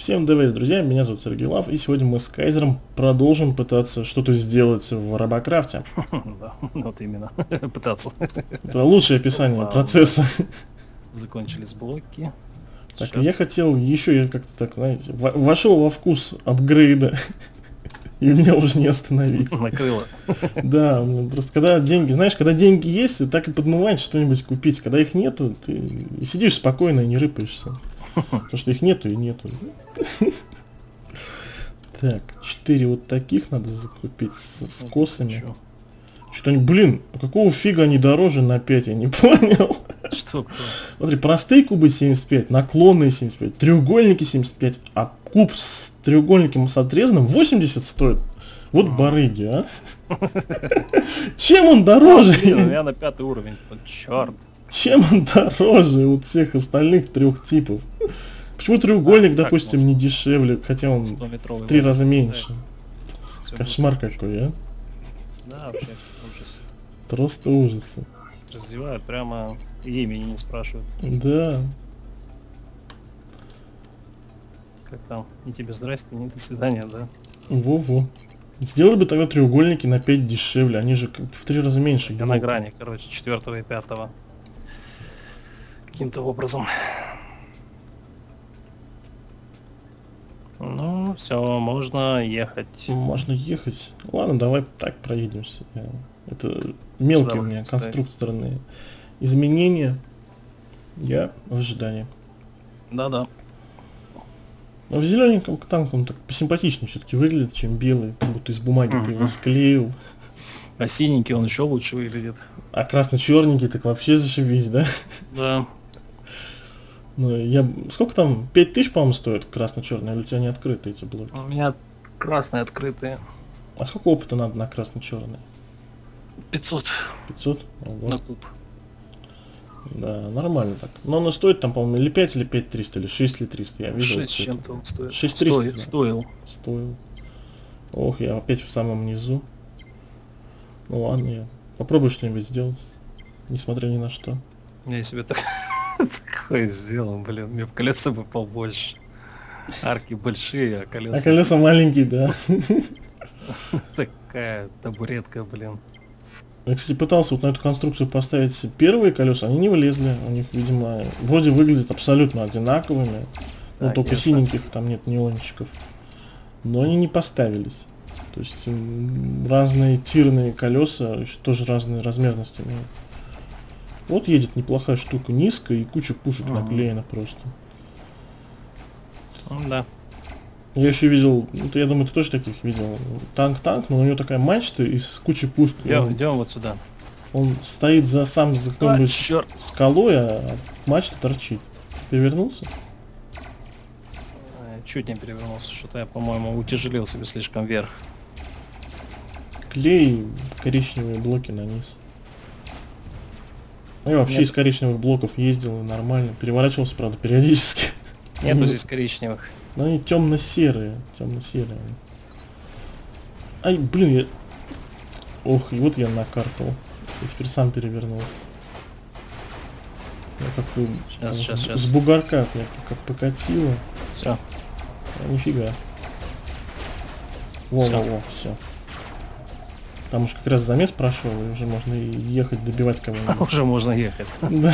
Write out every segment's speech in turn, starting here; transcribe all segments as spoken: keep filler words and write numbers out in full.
Всем ДВС, друзья, меня зовут Сергей Лав, и сегодня мы с Кайзером продолжим пытаться что-то сделать в Робокрафте. Да, вот именно, пытаться. Это лучшее описание процесса. Закончились блоки. Так, я хотел еще, я как-то так, знаете, вошел во вкус апгрейда, и меня уже не остановить. Накрыло. Да, просто когда деньги, знаешь, когда деньги есть, ты так и подмывает что-нибудь купить. Когда их нету, ты сидишь спокойно и не рыпаешься. Потому что их нету и нету. Так, четыре вот таких надо закупить с, с косами. Что-то они, блин, а какого фига они дороже на пять, я не понял. Что? Смотри, простые кубы семьдесят пять, наклонные семьдесят пять, треугольники семьдесят пять, а куб с треугольником с отрезанным восемьдесят стоит. Вот барыги, а. Чем он дороже? У меня на пятый уровень, черт. Чем он дороже от всех остальных трех типов? Почему треугольник, а, допустим, можно? Не дешевле, хотя он в три раза меньше? Кошмар какой, а? Да, вообще ужас. Просто ужас. Раздевают прямо, имени не спрашивают. Да. Как там? Не тебе здрасте, не до свидания, да? Во-во. Сделай бы тогда треугольники на пять дешевле, они же в три раза меньше. Я на грани, короче, четвертого и пятого. Каким-то образом. Ну, все, можно ехать. Можно ехать. Ладно, давай так проедемся. Это мелкие у меня конструкторные изменения. Я в ожидании. Да-да. Но в зелененьком танк он так посимпатичнее все-таки выглядит, чем белый, как будто из бумаги uh-huh. ты его склеил. А синенький он еще лучше выглядит. А красно-черненький так вообще зашибись, да? Да. Ну, я... Сколько там? пять тысяч, по-моему, стоит красно-черный, или у тебя не открыты эти блоки? У меня красные открытые. А сколько опыта надо на красно-черный? пятьсот. пятьсот? Ого. На куб. Да, нормально так. Но оно стоит там, по-моему, или пять, или пять триста, или шесть, или триста. Я видел. шесть чем-то он стоит. шесть триста. Стоил. Стоил. Стоил. Ох, я опять в самом низу. Ну ладно, я попробую что-нибудь сделать. Несмотря ни на что. Я себе так... такое сделал, блин. Мне в колеса бы побольше. Арки большие, а колеса... А колеса маленькие, да. Такая табуретка, блин. Я, кстати, пытался вот на эту конструкцию поставить первые колеса, они не влезли. У них, видимо, вроде выглядят абсолютно одинаковыми. Ну, да, только ясно. Синеньких там нет неончиков. Но они не поставились. То есть разные тирные колеса еще тоже разные размерности имеют. Вот едет неплохая штука, низко и куча пушек uh-huh. наклеена просто. Да. Я еще видел, ну, я думаю, ты тоже таких видел. Танк-танк, но у него такая мачта из кучи пушек. Идем, он, идем вот сюда. Он стоит за сам за какой-нибудь а, скалой, а мачта торчит. Перевернулся? Чуть не перевернулся, что-то я, по-моему, утяжелил себе слишком вверх. Клей коричневые блоки на низ. Я вообще Нет. из коричневых блоков ездил и нормально. Переворачивался, правда, периодически. Нету здесь коричневых. Но они темно-серые. Темно-серые. Ай, блин, я... Ох, и вот я накаркал. Я теперь сам перевернулся. Я как-то сейчас, сейчас, с, сейчас. с бугорка я как покатило. Все. А, нифига. Во-во-во, все. Там уж как раз замес прошел, и уже можно ехать, добивать кого-нибудь. Уже можно ехать. Да.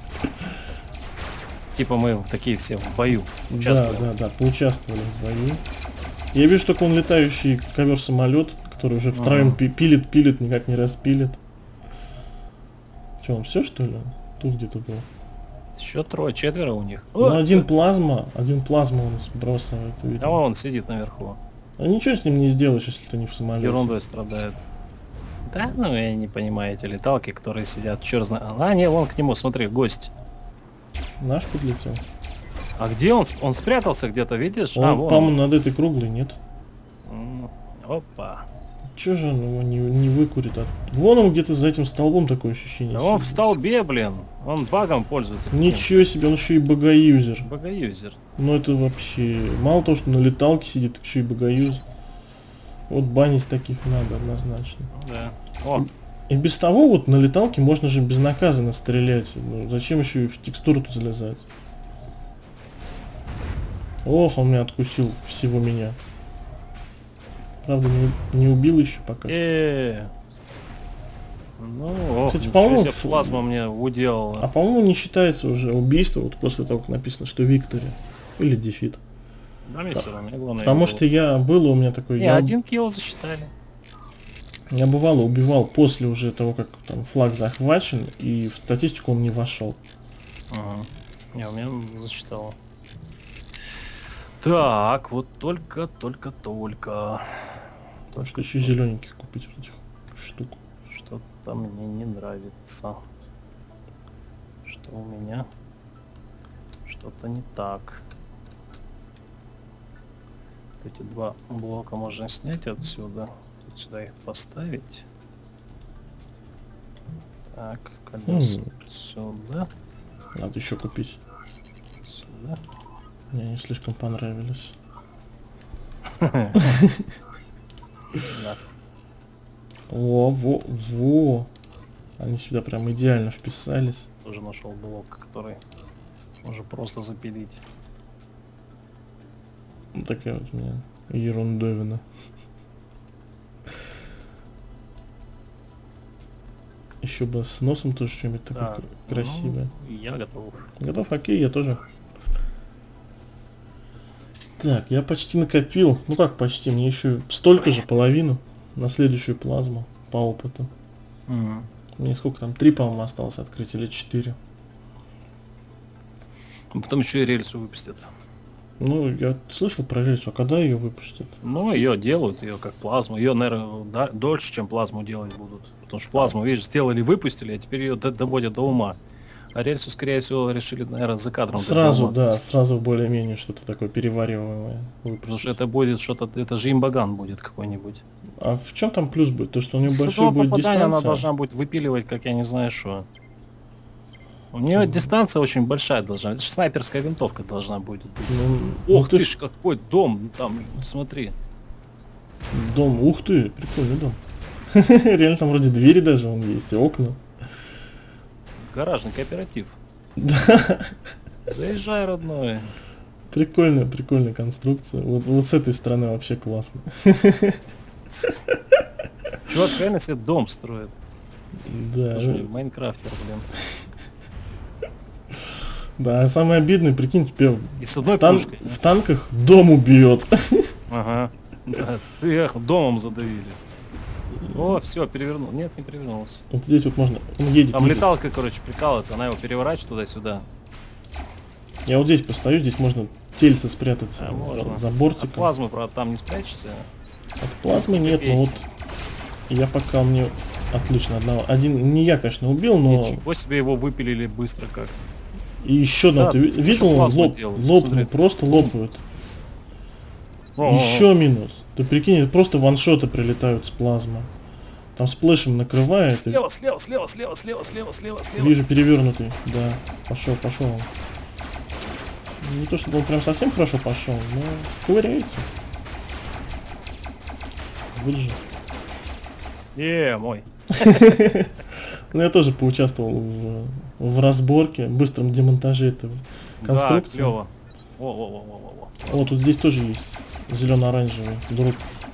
Типа мы такие все в бою участвовали. Да, да, да, поучаствовали в бою. Я вижу, только он летающий ковер-самолет, который уже втроем ага. пилит, пилит, никак не распилит. Че, он все что ли? Тут где-то был. Еще трое, четверо у них. Ну, О, один это... плазма, один плазма у нас бросает. А он сидит наверху. А ничего с ним не сделаешь, если ты не в самолете. Ерундой страдает. Да, ну я не понимаю, эти леталки, которые сидят, черт знает. А, не, вон к нему, смотри, гость. Наш подлетел. А где он? Он спрятался где-то, видишь? Он, а, вон по-моему, над этой круглой, нет? Опа. Че же он его не, не выкурит? А... Вон он где-то за этим столбом, такое ощущение. Да он в столбе, блин. Он багом пользуется. Ничего себе, он еще и богоюзер. Богоюзер. Ну это вообще... Мало того, что на леталке сидит, так еще и богоюзер. Вот банить таких надо однозначно. Да. О. И без того вот на леталке можно же безнаказанно стрелять. Ну, зачем еще и в текстуру-то залезать? Ох, он меня откусил всего меня. Правда, не, не убил еще пока. Э, ну, кстати, по-моему, плазма мне уделала. А по-моему, не считается уже убийство, вот после того, как написано, что Виктори или дефит. Да, мне все равно, главное. Потому что я было у меня такой. Не, я... один килл засчитали. Я бывало убивал после уже того, как там флаг захвачен, и в статистику он не вошел. Ага. Не, у меня засчитало. Так, вот только, только, только. Потому что еще зелененьких купить вот этих штук. Что-то мне не нравится. Что у меня? Что-то не так. Вот эти два блока можно снять отсюда. Вот сюда их поставить. Так, колеса Mm. сюда. Надо еще купить. Сюда. Мне не слишком понравились. О, во, во. Они сюда прям идеально вписались. Тоже нашел блок, который можно просто запилить. Такая вот у меня ерундовина. Еще бы с носом тоже что-нибудь такое Да, красивое. Ну, я готов. Готов, окей, я тоже. Так, я почти накопил. Ну как почти, мне еще столько же, половину на следующую плазму по опыту. Mm. Мне сколько там, три, по-моему, осталось открыть или четыре. Потом еще и рельсу выпустят. Ну, я слышал про рельсу, а когда ее выпустят? Ну, ее делают, ее как плазму. Ее, наверное, да, дольше, чем плазму делать будут. Потому что плазму, видишь, сделали, выпустили, а теперь ее доводят до ума. А рельсу, скорее всего, решили, наверное, за кадром. Сразу, да, сразу более-менее что-то такое перевариваемое выпустить. Потому что это будет что-то, это же имбаган будет какой-нибудь. А в чем там плюс будет? То, что у него С большой будет дистанция? Она должна будет выпиливать, как я не знаю что. У нее mm. дистанция очень большая должна быть. Это же снайперская винтовка должна будет быть. Ну, Ох ты ж, какой дом там, смотри. Дом, ух ты, прикольный дом. Реально там вроде двери даже он есть, и окна. Гаражный кооператив. Да. Заезжай, родной. Прикольная, прикольная конструкция. Вот, вот с этой стороны вообще классно. Чувак реально себе дом строит. Да. Даже Майнкрафтер, блин. Да, самое обидное, прикинь, тебе и с одной в, тан пушкой, да? в танках дом убьет. Ага. Да, эх, домом задавили. О, все, перевернул. Нет, не перевернулся. Вот здесь вот можно. Он едет. Там едет. леталка, короче, прикалывается, она его переворачивает туда-сюда. Я вот здесь постою, здесь можно тельце спрятать а, за, можно. за бортиком. От плазмы, правда, там не спрячется. От плазмы нет, но вот я пока мне отлично одного. Один не я, конечно, убил, но. Ничего себе его выпилили быстро как. И еще одно, да, ты видел, он лоп, лопнул, просто лопают. Еще минус. Ты прикинь, это просто ваншоты прилетают с плазмы. Там сплэшем накрывает. Слева, слева, слева, слева, слева, слева, слева, слева. Вижу перевернутый, да. Пошел, пошел. Не то чтобы он прям совсем хорошо пошел, но ковыряется. Вот же. Е, мой. Ну я тоже поучаствовал в, в разборке, быстром демонтаже этого конструкции. Да, клево. О, о, о, о, о. О, тут здесь тоже есть зелено-оранжевый друг.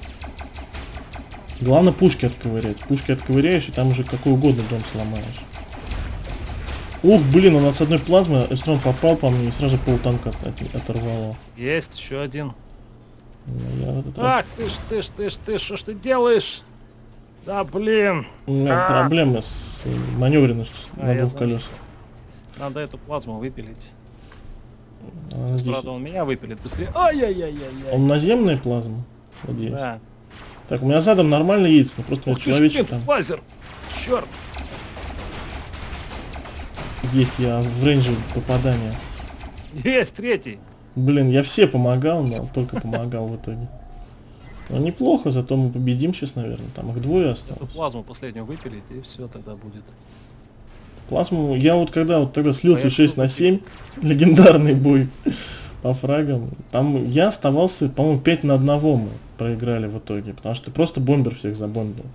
Главное пушки отковырять. Пушки отковыряешь, и там уже какой угодно дом сломаешь. Ух, блин, он от с одной плазмы все равно попал по мне и сразу полтанка от, от, оторвало. Есть еще один. Я в этот а, раз... ты ж, ты ж, ты ж, ты ж, что ж ты делаешь? Да, блин. У меня а проблемы с маневренностью а, на двух колесах. Надо эту плазму выпилить. А, здесь... Правда, он меня выпилит быстрее. Ай-яй-яй-яй-яй. Он наземная плазма? Надеюсь. Да. Так, у меня задом нормально едется, но просто у меня Ух, человечек там... лазер! Черт! Есть, я в рейнже попадания. Есть, третий! Блин, я все помогал, но только помогал в итоге. Но неплохо, зато мы победим сейчас, наверное. Там их двое осталось. Эту плазму последнюю выпилить, и все тогда будет. Плазму, я вот когда вот тогда слился шесть на семь, легендарный бой по фрагам, там я оставался, по-моему, пять на одного мы проиграли в итоге, потому что просто бомбер всех забомбил.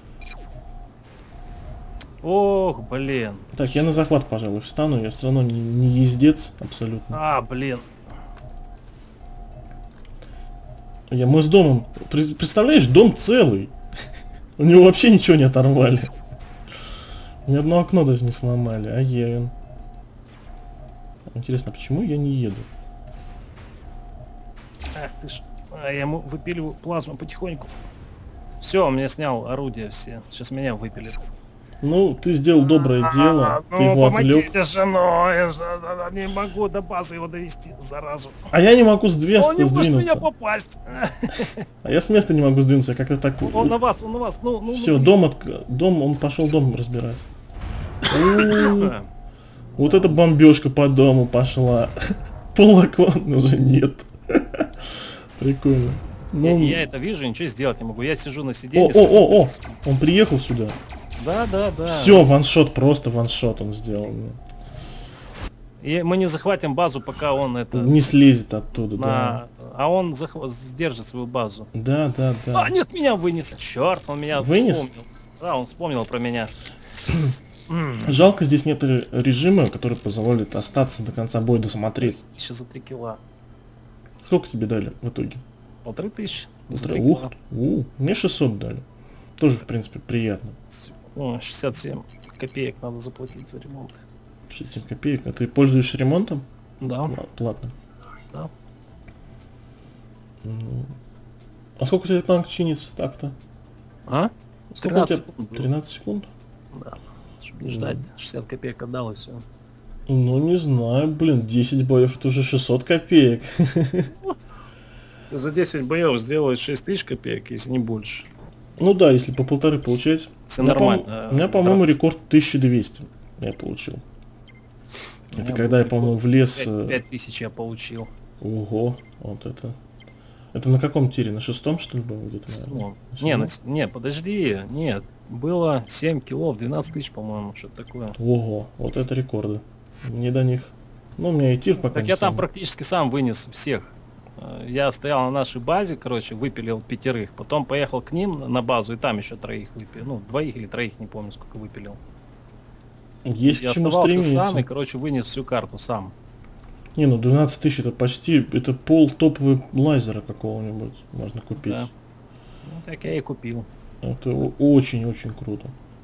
Ох, блин. Так, я на захват, пожалуй, встану, я все равно не, не ездец абсолютно. А, блин. Я, мы с домом... При- Представляешь, дом целый. У него вообще ничего не оторвали. Ни одно окно даже не сломали. А я... Интересно, почему я не еду? Ах ты ж. А я ему выпиливаю плазму потихоньку. Все, он мне снял орудия все. Сейчас меня выпилит. Ну, ты сделал доброе дело. Ну, Ты его отвлек. помогите же, ну, я же не могу до базы его довести, заразу. А я не могу с места Он не может сдвинуться. меня попасть. А я с места не могу сдвинуться. Я как-то так... Он на вас, он на вас. Ну, ну, Все, ну, дом, от... дом, он пошел дом разбирать. У, Вот эта бомбежка по дому пошла. Полокон уже нет. Прикольно. Я, Ну, я это вижу, ничего сделать не могу. Я сижу на О, сиденье. о, о, о, он приехал сюда. Да, да, да. Все, ваншот, просто ваншот он сделал. И мы не захватим базу, пока он это... Не слезет оттуда, да. на... А он захва... сдержит свою базу. Да, да, да. А, нет, меня вынес. Черт, он меня Вынес? вспомнил. Да, он вспомнил про меня. Жалко, здесь нет ре- режима, который позволит остаться до конца боя досмотреть. Еще за три кило. Сколько тебе дали в итоге? Полторы тысячи. За Полтора- три Ух, кило. у, мне шестьсот дали. Тоже, в принципе, приятно. О, шестьдесят семь копеек надо заплатить за ремонт. шестьдесят семь копеек. А ты пользуешься ремонтом? Да, Пла- Платно. да. Ну. А сколько у тебя танк чинится так-то? А? Сколько у тебя? тринадцать секунд было. тринадцать секунд? Да. Чтобы не ждать. шестьдесят копеек отдал и все. Ну, не знаю, блин, десять боев это уже шестьсот копеек. За десять боев сделают шесть тысяч копеек, если не больше. Ну да, если по полторы получать. Если У меня, нормально, по- у меня, по-моему, драться. рекорд тысяча двести я получил. У Это меня когда был я, по-моему, влез... э, пять тысяч я получил. Ого, вот это. Это на каком тире? На шестом, что ли, было где-то? наверное? Ну, На не, на седьмом? с- не, подожди, нет. Было семь кило в двенадцать тысяч, по-моему, что-то такое. Ого, вот это рекорды. Не до них. Ну, у меня и тир пока Так не я там самый. практически сам вынес всех. Э, Я стоял на нашей базе, короче, выпилил пятерых. Потом поехал к ним на базу, и там еще троих выпилил. Ну, двоих или троих, не помню, сколько выпилил. Есть Я к чему оставался стремиться. сам и, короче, вынес всю карту сам. Не, ну двенадцать тысяч это почти, это пол топового лазера какого-нибудь можно купить. Да. Ну, так я и купил. Это о- очень-очень круто.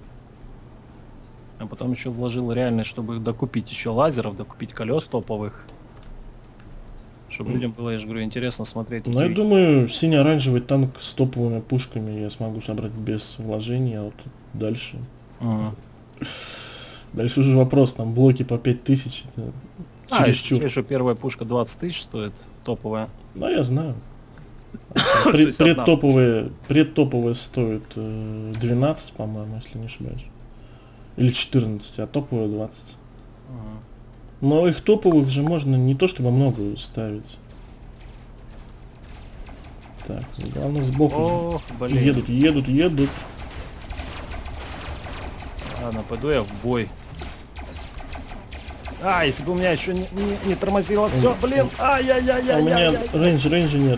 А потом еще вложил реально, чтобы докупить еще лазеров, докупить колес топовых. Чтобы людям было, я же говорю, интересно смотреть. Ну, я какие- думаю, синий-оранжевый танк с топовыми пушками я смогу собрать без вложения, а вот дальше. Ага. Дальше уже вопрос, там блоки по пять тысяч, это А, чересчур. еще, еще первая пушка двадцать тысяч стоит, топовая. Да, я знаю. То Пред- есть одна Предтоповые, предтоповые стоят э, двенадцать, по-моему, если не ошибаюсь. Или четырнадцать, а топовые двадцать. Ага. Но их топовых же можно не то чтобы много ставить. Так, главное сбоку. Ох, блин. Едут, едут, едут. Ладно, пойду я в бой. А, если бы у меня еще не, не, не тормозило все, блин, А у меня ай-яй-яй-яй-яй-яй. рейндж, рейнджа нет.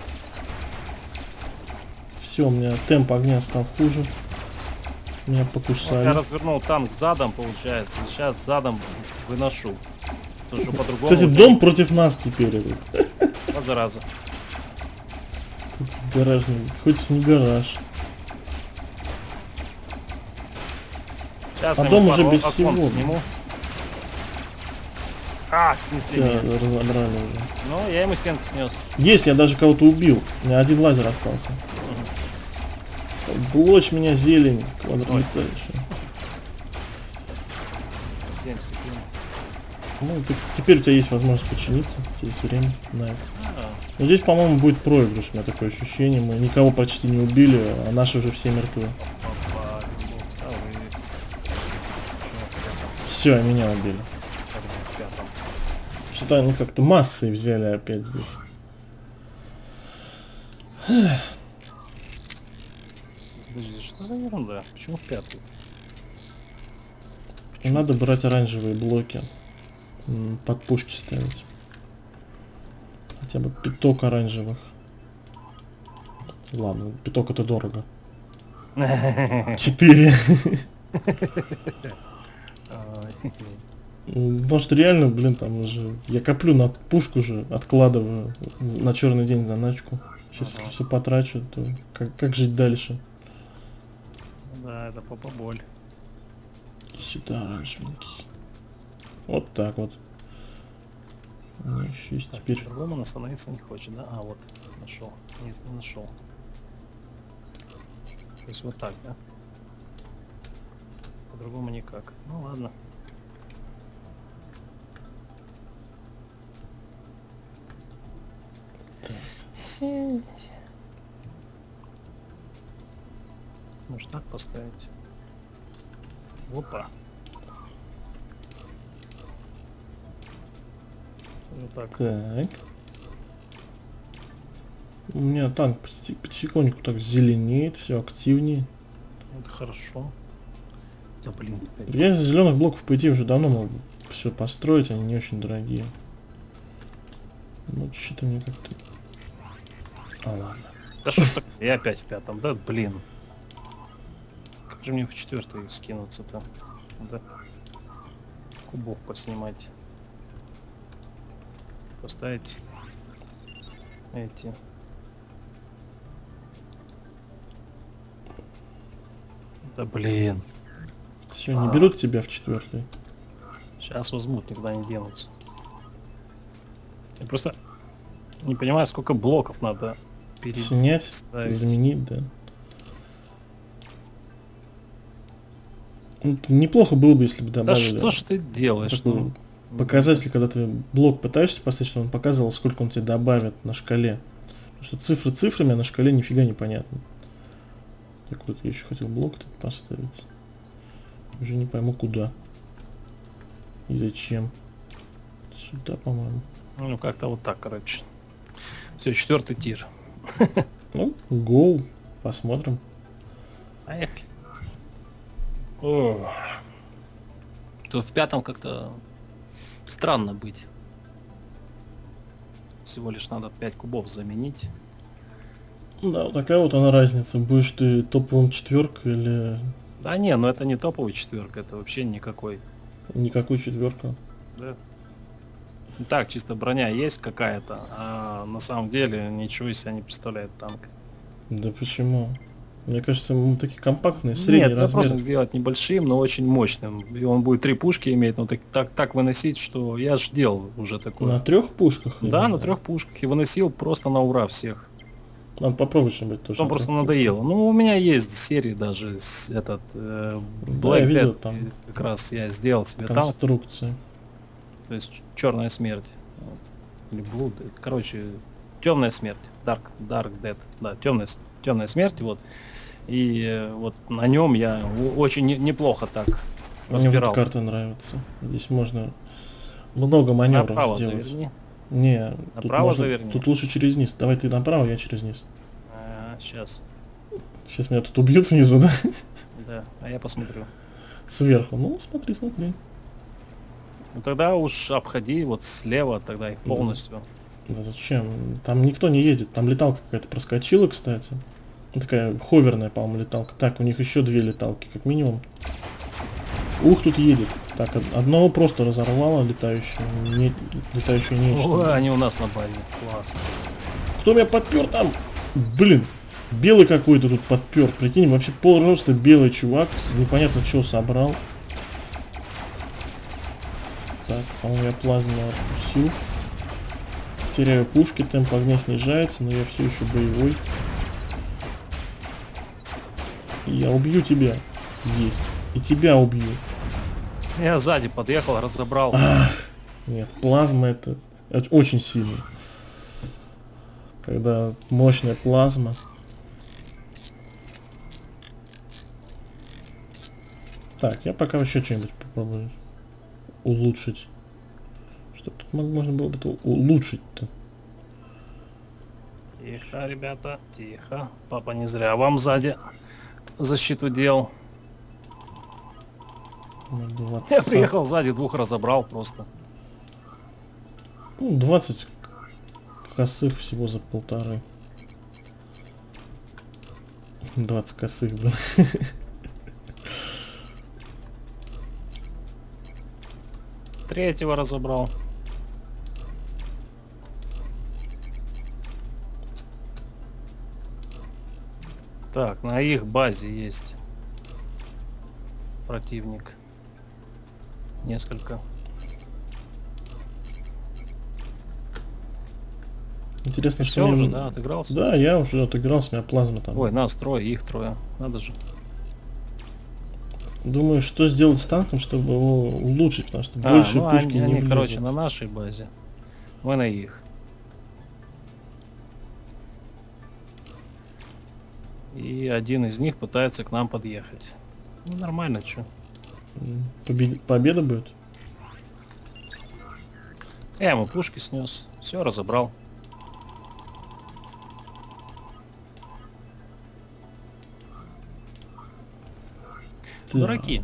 Все, у меня темп огня стал хуже. Меня покусали. Я развернул танк задом, получается, и сейчас задом выношу. Потому что по-другому... Кстати, уже дом не- против нас теперь. Этот. Вот зараза. Гаражный, хоть не гараж. Сейчас А я дом ему уже пару без окон всего. сниму. А, снесли Тебя меня. разобрали уже. Ну, я ему стенку снес. Есть, я даже кого-то убил. У меня один лазер остался. Блочь меня, зелень, квадролетающая. семь секунд. Ну, ты- теперь у тебя есть возможность починиться. У тебя есть время на это. А, Но здесь, по-моему, будет проигрыш, у меня такое ощущение. Мы никого почти не убили, а наши уже все мертвы. опа, бинбол встал и... Чё, Все, меня убили. в пятом. Что-то они как-то массой взяли опять здесь. Подожди, что за ерунда? Почему в пятый? Надо брать оранжевые блоки. М, Под пушки ставить. Хотя бы пяток оранжевых. Ладно, пяток это дорого. Четыре. Ай. М, Потому что реально, блин, там уже... Я коплю на пушку же, откладываю на черный день заначку, Сейчас Ага. все потрачу, то как, как жить дальше? Да, это попа боль. Сюда, оранжевенький. Вот так вот. Ну, еще есть Так, теперь. по-другому он остановиться не хочет, да? А, вот, нашел. Нет, не нашел. То есть вот так, да? По-другому никак. Ну ладно. Может так поставить? Опа. Вот так. Так. У меня танк поти- потихоньку так зеленеет, все активнее. Это хорошо. Да блин. опять. Я из зеленых блоков, по идее, уже давно могу все построить, они не очень дорогие. Ну, что-то мне как-то... А, ладно. Да что ж так? Я опять в пятом, да? Блин. Как же мне в четвертый скинуться-то? Да. Кубов поснимать. Поставить эти. Да блин. Все, не берут тебя в четвертый. Сейчас возьмут, никуда не денутся. Я просто не понимаю, сколько блоков надо Снять, переставить. заменить, да. Ну, неплохо было бы, если бы Да добавили что ж ты делаешь? такой Ну, показатель, когда ты блок пытаешься поставить, чтобы он показывал, сколько он тебе добавит на шкале. Потому что цифры цифрами, а на шкале нифига не понятно. Так вот, я еще хотел блок тут поставить. Уже не пойму куда. И зачем. Сюда, по-моему. Ну, как-то вот так, короче. Все, четвертый тир. Ну, гоу. Посмотрим. Поехали. О. Тут в пятом как-то странно быть. Всего лишь надо пять кубов заменить. Да, вот такая вот она разница. Будешь ты топовым четверкой или Да не, ну это не топовый четверка, это вообще никакой. никакой четверка. Да. Так, чисто броня есть какая-то, а на самом деле ничего из себя не представляет танк. Да почему? Мне кажется, мы такие компактные, средний Нет, это размер. просто сделать небольшим, но очень мощным. И он будет три пушки иметь, но так, так, так выносить, что я ж делал уже такое. На трех пушках? Да, именно? на трех пушках. И выносил просто на ура всех. Надо попробовать что-нибудь тоже. Потом на просто трех надоело. Ну, у меня есть серии даже с этот э, Да, Black я видел Death, там. и как раз я сделал себе пушках. танк, Конструкция. то есть черная смерть. Вот. Или Blue Death. Короче, темная смерть. Dark, Dark Death. Да, темная, темная смерть. Вот. И э, вот на нем я о- очень не- неплохо так Мне вот разбирал. эта карта нравится. Здесь можно много маневров Направо сделать. заверни. Не, тут, Направо можно- заверни. тут лучше через низ. Давай ты направо, я через низ. А, сейчас. Сейчас меня тут убьют внизу, да? Да, а я посмотрю. Сверху. Ну, смотри, смотри. Ну тогда уж обходи вот слева тогда их Ну, полностью. Да зачем? Там никто не едет. Там леталка какая-то проскочила, кстати. Ну, такая ховерная, по-моему, леталка. Так, у них еще две леталки, как минимум. Ух, тут едет. Так, од- одного просто разорвало летающее. Не, летающее нечто. О, они у нас на базе. Класс. Кто меня подпер там? Блин, белый какой-то тут подпер. Прикинь, вообще пол роста белый чувак. с- Непонятно что собрал. Так, по-моему, я плазму отпустил. Теряю пушки, темп огня снижается, но я все еще боевой. Я убью тебя. Есть. И тебя убью. Я сзади подъехал, разобрал. Нет, плазма это, это очень сильно. Когда мощная плазма. Так, я пока еще что-нибудь попробую улучшить. Что тут мог- можно было бы то улучшить-то? Тихо, ребята, тихо. Папа не зря вам сзади защиту делал. На двадцать. Я приехал сзади, двух разобрал просто. Ну, двадцать косых всего за полторы. двадцать косых, да. Третьего разобрал. Так, на их базе есть противник. Несколько. Интересно, Все что уже, мне- да, отыгрался? Да, я уже отыгрался, у меня плазма там. Ой, нас трое, их трое. Надо же. Думаю, что сделать с танком, чтобы его улучшить, потому что А, больше ну пушки они, не они, влезут. короче, на нашей базе. Мы на их. И один из них пытается к нам подъехать. Ну нормально, чё. М, побед- Победа будет? Я ему пушки снес. Все, разобрал. Так. Дураки.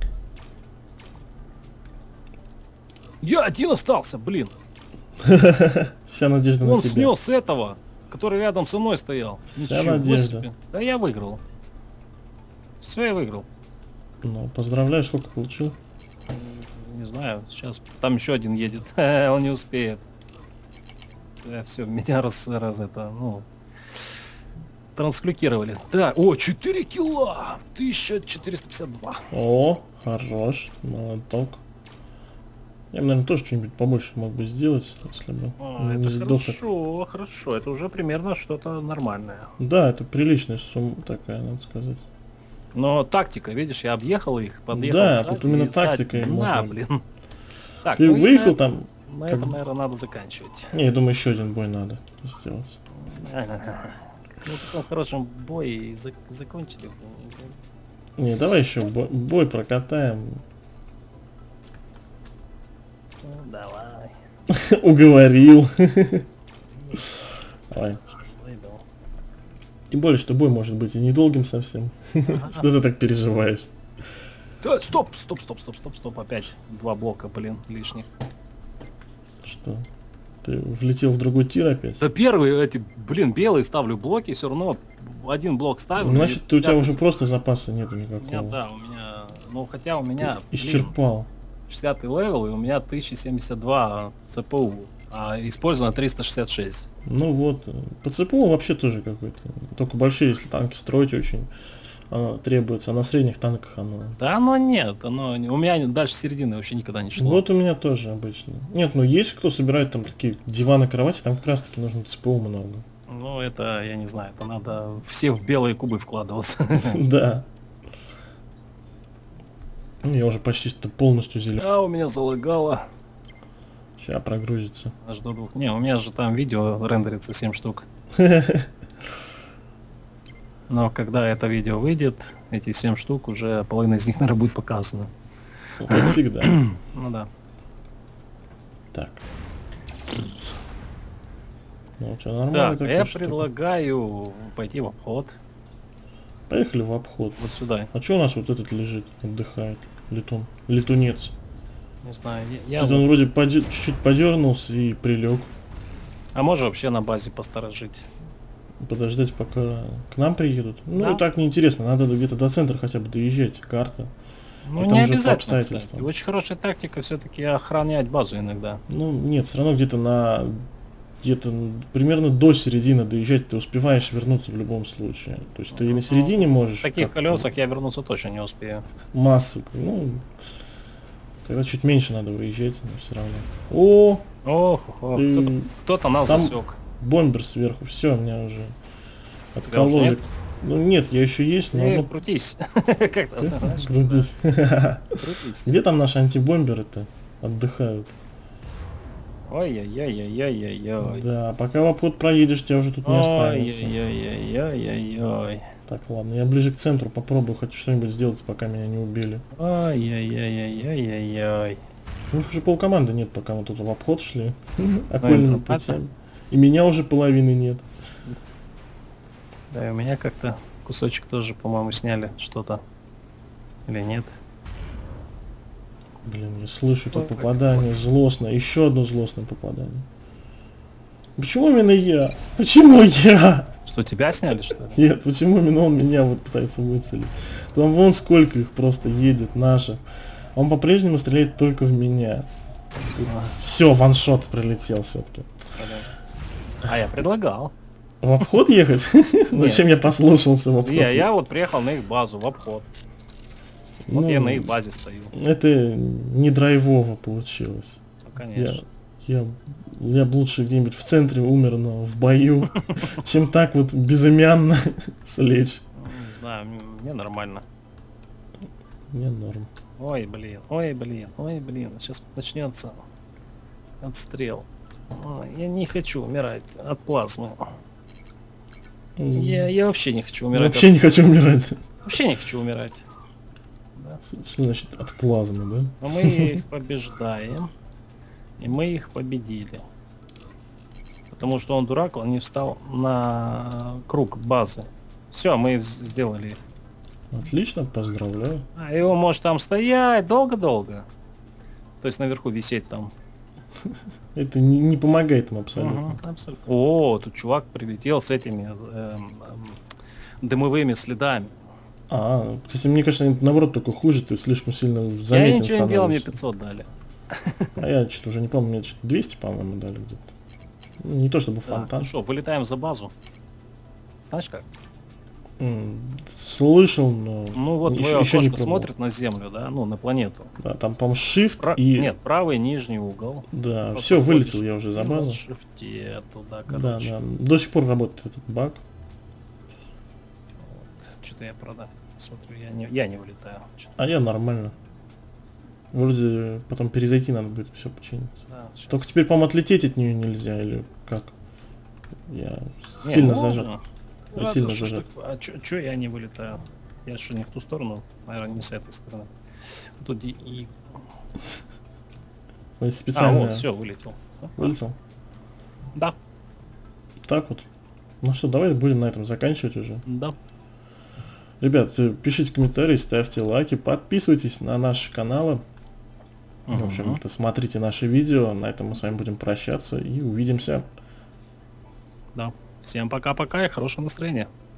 Я один остался, блин. Вся надежда на Он тебя. снес этого, который рядом со мной стоял. Вся Ничего надежда. себе. Да я выиграл. Все, я выиграл. Ну, поздравляю, сколько получил? Не знаю, сейчас там еще один едет. Он не успеет. Все, меня раз, раз это, ну, трансклюкировали. Да, о, четыре килла! тысяча четыреста пятьдесят два. О, хорош, молоток. Я бы, наверное, тоже что-нибудь побольше мог бы сделать, если бы А, не это сдох. хорошо, хорошо. Это уже примерно что-то нормальное. Да, это приличная сумма такая, надо сказать. Но тактика, видишь, я объехал их, подъехал Да, сзади тут именно и сзади. тактика и На, можно. блин. Так, Ты ну и выехал на, там? на как- этом, наверное, надо заканчивать. Не, я думаю, еще один бой надо сделать. Ну, в таком хорошем бое и зак- закончили. Не, давай еще бой, бой прокатаем. Ну, давай. Уговорил. Давай. Выйду. Тем более, что бой может быть и недолгим совсем. Что ты так переживаешь? Да, стоп, стоп, стоп, стоп, стоп, стоп, опять два блока, блин, лишних. Что? Ты влетел в другой тир опять? Да первые эти, блин, белые ставлю блоки, все равно один блок ставлю. Значит, и ты, у тебя пятый- уже просто запаса нету У меня, никакого. да, у меня, ну хотя у меня, блин, Исчерпал. шестидесятый левел, и у меня тысяча семьдесят два ЦПУ, а использовано триста шестьдесят шесть. Ну вот, э, по ЦПУ вообще тоже какой-то. Только большие, если танки строить очень оно требуется, а на средних танках оно... Да оно нет, оно не- у меня дальше середины вообще никогда не шло. Вот у меня тоже обычно. Нет, ну есть кто собирает там такие диваны, кровати, там как раз таки нужно ЦПУ много. Ну это, я не знаю, это надо все в белые кубы вкладываться. Да. Я уже почти что полностью зеленый. А у меня залагало. Сейчас прогрузится. Аж до двух. Не, у меня же там видео рендерится семь штук. Но когда это видео выйдет, эти семь штук уже половина из них, наверное, будет показана. Как всегда. Ну да. Так. Ну, у тебя нормально Так, я предлагаю пойти в обход. Поехали в обход. Вот сюда. А что у нас вот этот лежит, отдыхает? Летун. Летунец. Не знаю. Я, я Что-то вот- он вроде подер- чуть-чуть подернулся и прилег. А можно вообще на базе посторожить? Подождать, пока к нам приедут. Ну, Да. так неинтересно. Надо где-то до центра хотя бы доезжать. Карта. Ну, И там не уже по обязательно, обстоятельствам. кстати. Очень хорошая тактика все-таки охранять базу иногда. Ну, нет, все равно где-то на... Где-то примерно до середины доезжать ты успеваешь вернуться в любом случае. То есть ты и на середине можешь... В таких как-то колесах я вернуться точно не успею. Массу. Ну, тогда чуть меньше надо выезжать, но все равно. О, Ох, ох, Ты- кто-то, кто-то нас там- засек. бомбер сверху. Все, меня уже Тебя уже откололи. нет? Ну нет, я еще есть, но... Эй, ну, крутись. Как там, знаешь? крутись. Крутись. Где там наши антибомберы-то отдыхают? Ой-ой-ой-ой-ой-ой-ой. Да, пока в обход проедешь, тебя уже тут не останется. Ой-ой-ой-ой-ой-ой. Так, ладно, я ближе к центру попробую хоть что-нибудь сделать, пока меня не убили. Ой-ой-ой-ой-ой-ой. У них уже полкоманды нет, пока мы тут в обход шли. Окольными понятно. путями. И меня уже половины нет. Да, и у меня как-то кусочек тоже, по-моему, сняли что-то. Или нет? Блин, я слышу это Ой, как попадание злостное. Еще одно злостное попадание. Почему именно я? Почему я? Что, тебя сняли, что ли? Нет, почему именно он меня вот пытается выцелить? Там вон сколько их просто едет, наших. Он по-прежнему стреляет только в меня. Все, ваншот прилетел все-таки. А я предлагал. В обход ехать? Зачем я послушался в обход? Я, я вот приехал на их базу в обход. Вот Ну, я на их базе стою. это не драйвово получилось. Ну, конечно. Я, я, я бы лучше где-нибудь в центре умер, но в бою, чем так вот безымянно слечь. Ну, не знаю, м- мне нормально. Мне норм. Ой, блин, ой, блин, ой, блин. Сейчас начнется отстрел. Ой, я не хочу умирать от плазмы. Я, я вообще не хочу умирать. Вообще не хочу умирать. от- Вообще не хочу умирать. Что значит от плазмы, да? Но мы их побеждаем. И мы их победили. Потому что он дурак, он не встал на круг базы. Все, мы вз- сделали. Отлично, поздравляю. А его может там стоять долго-долго. То есть наверху висеть там. Это не, не помогает им абсолютно. Мгм, абсолютно. О, тут чувак прилетел с этими эм, эм, дымовыми следами. А, кстати, мне кажется, они, наоборот, только хуже, ты слишком сильно Я заметен ничего не делал, мне становишься. пятьсот дали. А я что-то уже не помню, мне что-то двести, по-моему, дали где-то. Ну, не то чтобы Да. фонтан. Ну что, вылетаем за базу. Знаешь как? М, Слышал, но Ну вот еще- твое еще не окошко пробовал. смотрит на землю, да, ну на планету. Да, там, по-моему, shift Пра- и... Нет, правый нижний угол. Да, Просто все, вылетел ходишь я уже за и на базу. шифте туда, Да, короче. да. До сих пор работает этот баг. Что-то я продам. Смотрю, я не, я не вылетаю. Чё-то, А я нормально. Вроде потом перезайти надо будет, все починится. да, щас. Только теперь, по-моему, отлететь от нее нельзя, или как? Я Не, сильно можно. зажат. Ну, Я а сильно то что ж зажат. так- А чё я не вылетаю? Я что, не в ту сторону? Наверное, не с этой стороны. Тут и... и- То есть А, специально вот, все, вылетел. вылетел. Да, Так вот. Ну что, давай будем на этом заканчивать уже. да. Ребят, э, пишите комментарии, ставьте лайки, подписывайтесь на наши каналы. В Мгм. общем-то, смотрите наши видео. На этом мы с вами будем прощаться и увидимся. Да. Всем пока-пока и хорошего настроения.